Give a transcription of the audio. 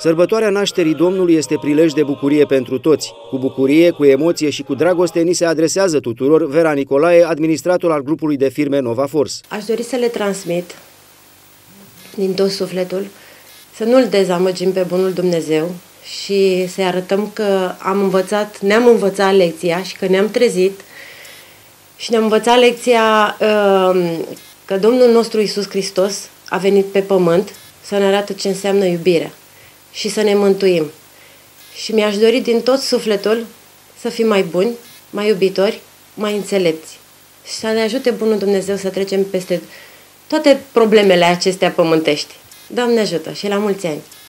Sărbătoarea nașterii Domnului este prilej de bucurie pentru toți. Cu bucurie, cu emoție și cu dragoste ni se adresează tuturor Vera Nicolae, administrator al grupului de firme Nova Force. Aș dori să le transmit din tot sufletul, să nu-L dezamăgim pe bunul Dumnezeu și să-i arătăm că ne-am învățat lecția și că ne-am trezit și ne-am învățat lecția că Domnul nostru Iisus Hristos a venit pe pământ să ne arate ce înseamnă iubirea și să ne mântuim. Și mi-aș dori din tot sufletul să fim mai buni, mai iubitori, mai înțelepți și să ne ajute bunul Dumnezeu să trecem peste toate problemele acestea pământești. Doamne ajută și la mulți ani!